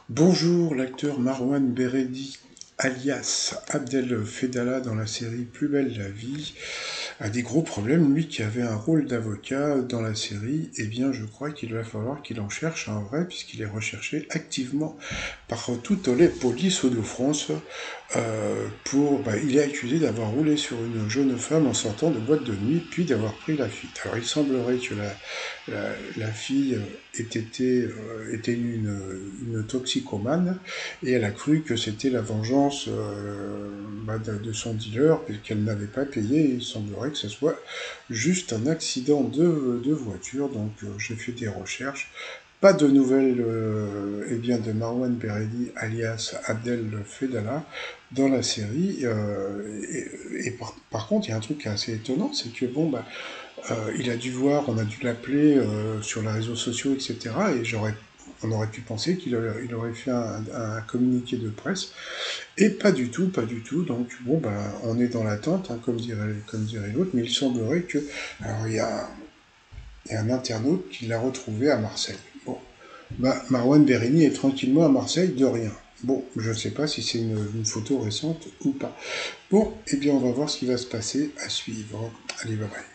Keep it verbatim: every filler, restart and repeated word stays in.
Bonjour, l'acteur Marwan Beredi, alias Abdel Fedala dans la série Plus belle la vie, a des gros problèmes. Lui qui avait un rôle d'avocat dans la série, eh bien je crois qu'il va falloir qu'il en cherche un vrai, puisqu'il est recherché activement par toutes les polices de France. Euh, pour, bah, il est accusé d'avoir roulé sur une jeune femme en sortant de boîte de nuit, puis d'avoir pris la fuite. Alors il semblerait que la, la, la fille ait été, euh, était une, une toxicomane, et elle a cru que c'était la vengeance euh, bah, de, de son dealer, qu'elle n'avait pas payé. Et il semblerait que ce soit juste un accident de, de voiture. Donc euh, j'ai fait des recherches. Pas de nouvelles euh, eh bien, de Marwan Beredi, alias Abdel Fedala, dans la série. Euh, et, et par, par contre, il y a un truc assez étonnant, c'est que bon, bah, euh, il a dû voir, on a dû l'appeler euh, sur les réseaux sociaux, et cetera. Et j'aurais, on aurait pu penser qu'il aurait, il aurait fait un, un communiqué de presse. Et pas du tout, pas du tout. Donc bon, bah, on est dans l'attente, hein, comme dirait, comme dirait l'autre. Mais il semblerait que, alors il y a, il y a un internaute qui l'a retrouvé à Marseille. Bon, bah, Marwan Bereni est tranquillement à Marseille de rien. Bon, je ne sais pas si c'est une, une photo récente ou pas. Bon, eh bien, on va voir ce qui va se passer à suivre. Allez, bye bye.